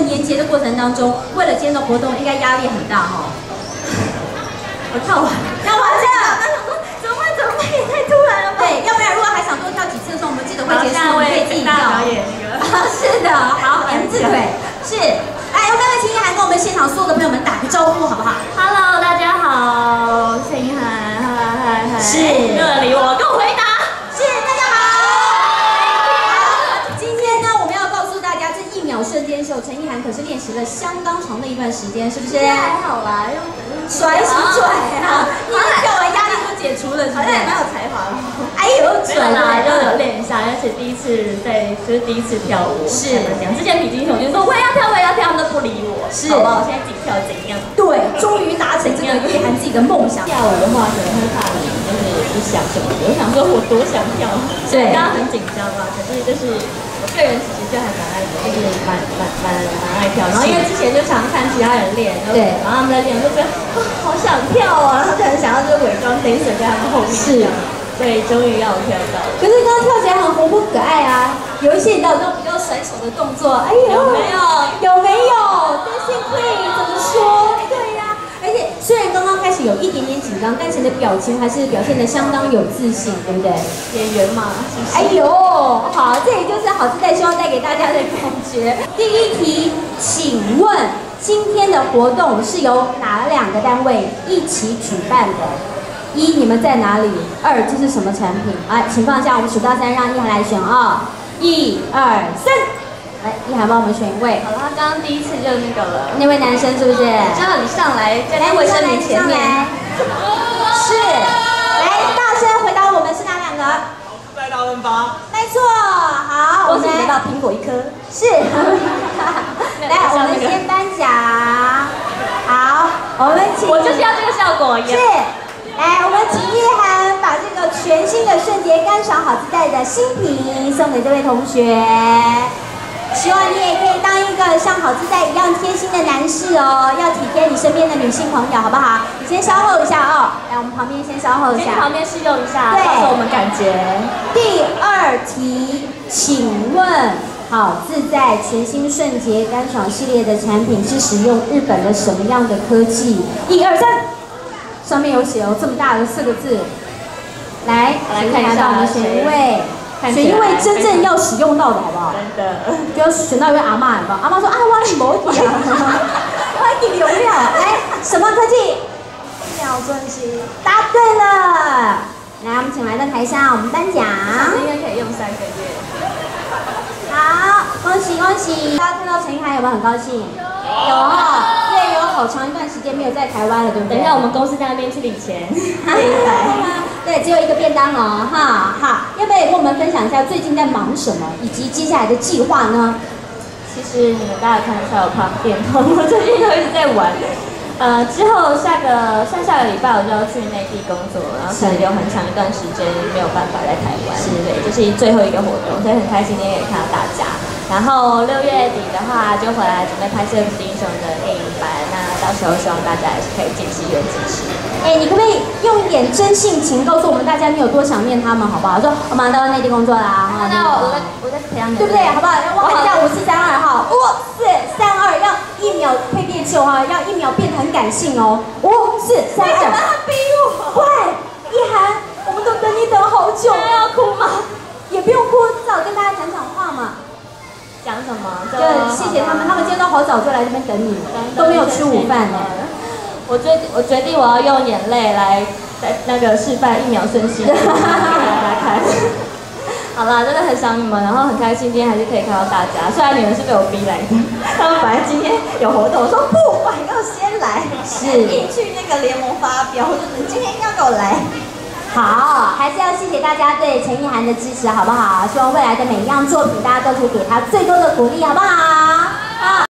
年节的过程当中，为了今天的活动，应该压力很大哈。我跳完这样，他想说怎么办？也太突然了吧？对，要不然如果还想多跳几次的时候，我们记得会结束，我们可以自己跳。是的，好，M 字腿是。来，我们请一涵跟我们现场所有的朋友们打个招呼，好不好 ？Hello， 大家好，陈一涵，嗨， 是， 没有人理我，跟我回答。 是，大家好。今天呢，我们要告诉大家，这1秒瞬间秀，陈一涵可是练习了相当长的一段时间，是不是？ 还好啦，用甩什么甩啊？你跳完压力就解除了，是不是？ 蛮有才华的。 哎呦， 没有啦，就有练一下，而且第一次跳舞，是这样。之前比金熊就说我也要跳，他们都不理我。是，好吧，我现在自己跳怎样？ 对，终于达成这个一涵自己的梦想。 跳舞的话，可能会怕你就是不想什么的。我想说，我多想跳，对，刚刚很紧张嘛。可是就是我个人其实就还蛮爱，就是蛮爱跳。然后因为之前就常看其他人练，对，然后他们在练，我就觉得好想跳啊，然后就很想要就是伪装 dancer 在他们后面。是。对，终于让我跳到了。 可是刚刚跳起来很活泼可爱啊，有一些你知道那种比较甩手的动作，哎呦， 有没有？ Dancing Queen 怎么说？对呀，而且虽然刚刚开始有一点点紧张，但是你的表情还是表现得相当有自信，对不对？ 演员嘛， 哎呦，好，这也就是好自在希望带给大家的感觉。第一题，请问今天的活动是由哪2个单位一起举办的？1，你们在哪里？2，这是什么产品？来，请放下，我们数到3，让一涵来选啊！1、2、3，来，一涵帮我们选一位。 好了，他刚刚第一次就那个了。 那位男生是不是？ 叫你上来，在卫生棉前面。 是，来，大声回答我们是哪2个？ 在大润发。 没错，好， 恭喜你得到苹果1颗。 是。来，我们先颁奖。好，我们请。 我就是要这个效果。 是。来，我们请一涵把这个全新的瞬间干爽好自在的新品送给这位同学，希望你也可以当一个像好自在一样贴心的男士哦，要体贴你身边的女性朋友，好不好？你先稍后一下哦，来，我们旁边先稍后一下， 旁边试用一下， 对， 告诉我们感觉。 第2题，请问好自在全新瞬洁干爽系列的产品是使用日本的什么样的科技？1、2、3。上面有写哦，这么大的4个字。来看一下，我们选一位，选一位真正要使用到的，好不好？ 真的， 就要选到一位阿嬷，好不好？阿嬷说啊，我你没底啊，我给流量。来，什么科技？1秒瞬息。答对了。来，我们请来到台上，我们颁奖。 应该可以用3个月。 好，恭喜恭喜！大家看到陈一涵有没有很高兴？有哈。有好长一段时间没有在台湾了，对不对？ 等一下，我们公司在那边去领钱。 对，只有1个便当哦，哈，好，要不要也跟我们分享一下最近在忙什么，以及接下来的计划呢？ 其实你们大家看一下我旁边，我最近都一直在玩。之后下个礼拜我就要去内地工作，然后可能有很长一段时间没有办法在台湾，对，这是最后一个活动，所以很开心今天可以看到大家。然后6月底的话就回来准备拍摄金熊的电影版，那到时候希望大家也是可以尽心愿支持。 哎，你可不可以用一点真性情告诉我们大家你有多想念他们，好不好？说我马上到内地工作啦， 那我在培养你， 对不对？好不好？我喊一下5、4、3、2，哈，5、4、3、2，要1秒配电秀哈，要1秒变得很感性哦。5、4、3、2。为什么他逼我？快，一涵，我们都等你等好久。 要哭吗？ 也不用哭，至少跟大家讲讲话嘛。 讲什么？ 就谢谢他们，他们今天都好早就来这边等你，都没有吃午饭呢。 我决定我要用眼泪来那个示范1秒瞬息给大家看。好啦，真的很想你们，然后很开心今天还是可以看到大家。虽然你们是被我逼来的，他们本来今天有活动，我说不，我要先来，是硬去那个联盟发表，我说你今天一定要给我来。 好，还是要谢谢大家对陈一涵的支持，好不好？希望未来的每一样作品，大家都可以给他最多的鼓励，好不好？